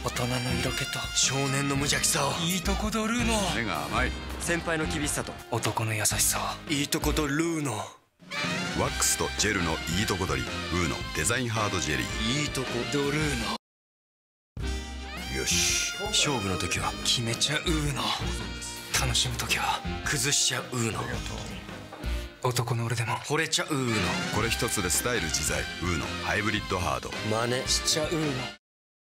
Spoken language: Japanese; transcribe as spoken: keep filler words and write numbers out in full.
大人の色気と少年の無邪気さを、いいとこ取るの目が甘い。 先輩の厳しさと男の優しさを、いいとこ取るの。 ワックスとジェルのいいとこ取り、ウーノデザインハードジェリー。 いいとこ取るの。 よし、 勝負の時は決めちゃうの。楽しむ時は崩しちゃうの。男の俺でも惚れちゃうの。 これ一つでスタイル自在。ウーノハイブリッドハード。 真似しちゃうの。